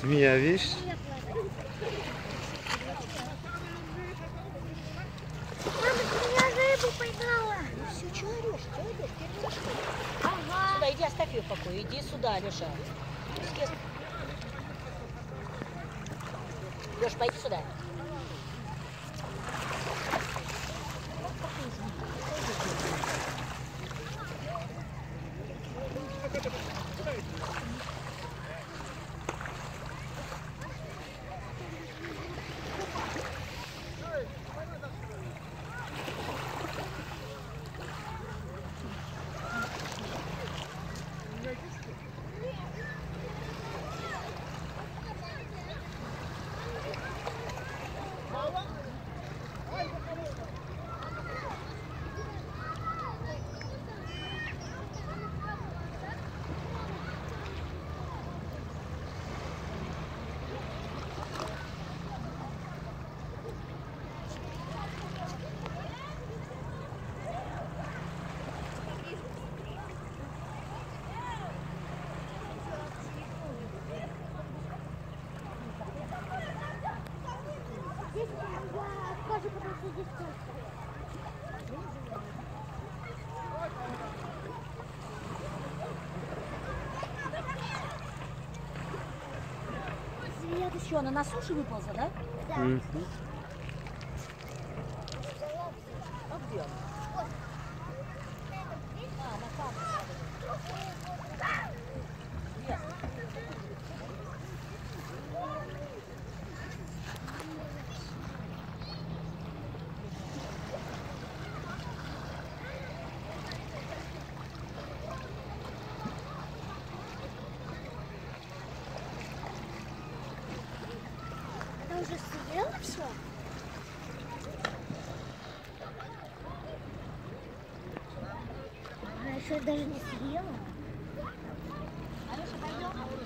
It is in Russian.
Змея, видишь? Все, что орешь? Ага. Сюда, иди, оставь ее в покое. Иди сюда, Алеша. Леша, пойди сюда. Свет еще, она на суше выползла, да? Да. А где она? На камне. Она уже съела все? Она еще даже не съела. Алеша, пойдем.